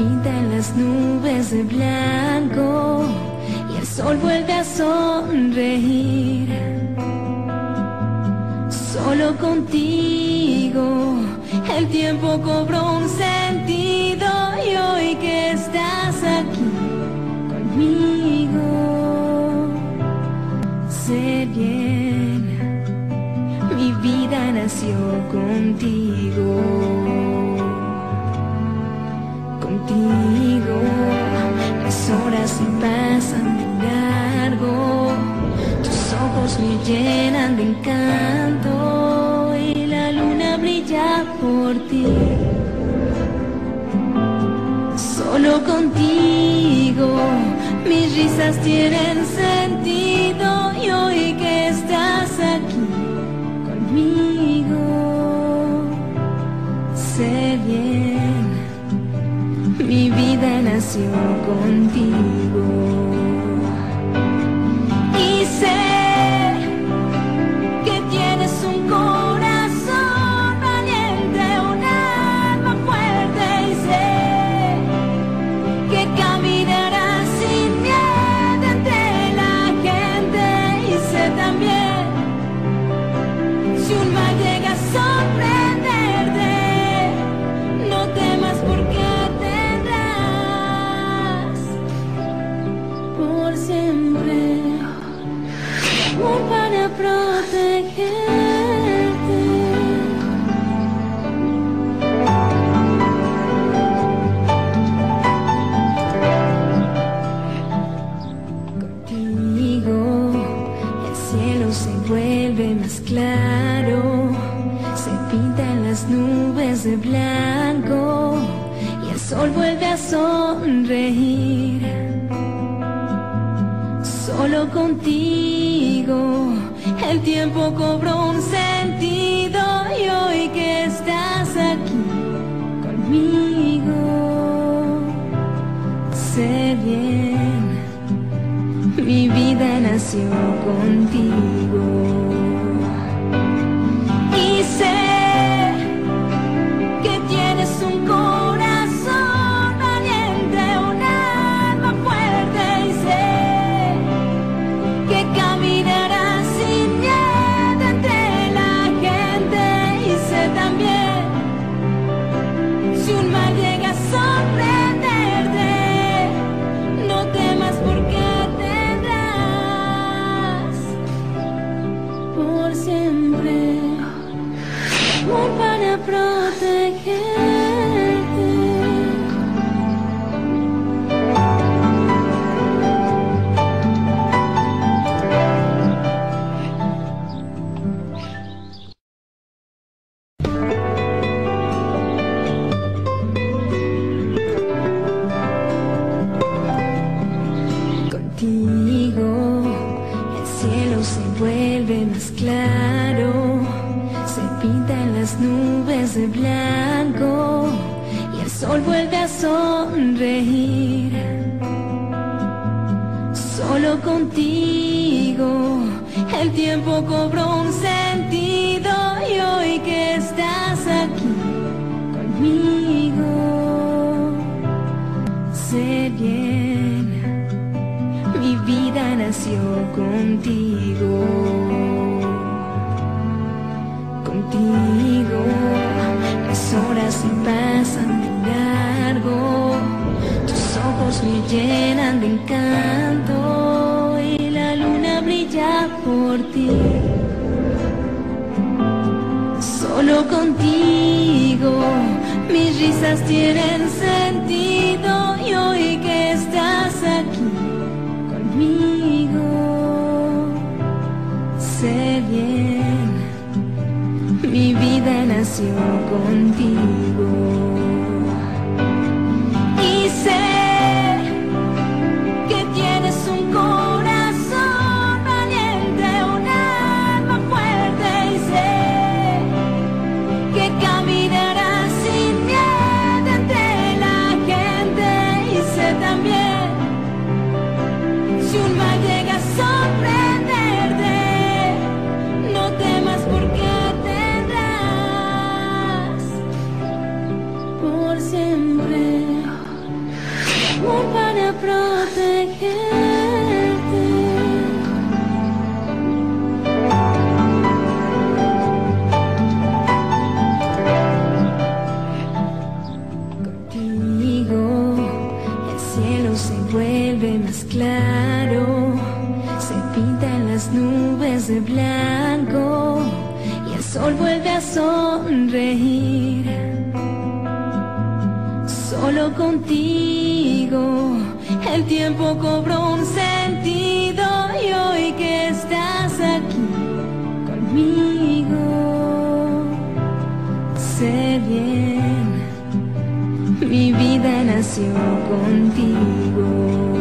pintan las nubes de blanco y el sol vuelve a sonreír. Solo contigo el tiempo cobró un sentido y hoy que estás aquí conmigo, sé bien, mi vida nació contigo. Contigo las horas se pasan de largo, tus ojos me llenan de encanto y la luna brilla por ti. Solo contigo mis risas tienen sentido y hoy que estás aquí conmigo, sé bien, mi vida nació contigo. Y sé que tienes un corazón valiente, un alma fuerte, y sé que caminarás sin miedo entre la gente. Y sé también, si un mal llega a sorprenderte, no temas porque por siempre amor para protegerte. Contigo el cielo se vuelve más claro, se pintan las nubes de blanco y el sol vuelve a sonreír. Solo contigo el tiempo cobró un sentido y hoy que estás aquí conmigo, sé bien, mi vida nació contigo. Y sé que tienes un corazón valiente, un alma fuerte, y sé que caminarás sin miedo entre la gente. Y sé también, si un mal llega a sorprenderte, no temas porque tendrás por siempre amor para protegerte. Contigo el cielo se vuelve más claro, se pintan las nubes de blanco y el sol vuelve a sonreír. Solo contigo el tiempo cobró un sentido y hoy que estás aquí conmigo, sé bien, mi vida nació contigo. Contigo las horas se pasan de largo, tus ojos me llenan de encanto y la luna brilla por ti. Solo contigo mis risas tienen sentido y hoy que estás aquí conmigo, sé bien, mi vida nació contigo. Y sé que tienes un corazón valiente, un alma fuerte, y sé que caminarás sin miedo entre la vuelve más claro, se pintan las nubes de blanco y el sol vuelve a sonreír. Solo contigo el tiempo cobró un sentido y hoy que estás aquí conmigo, sé bien, mi vida nació contigo.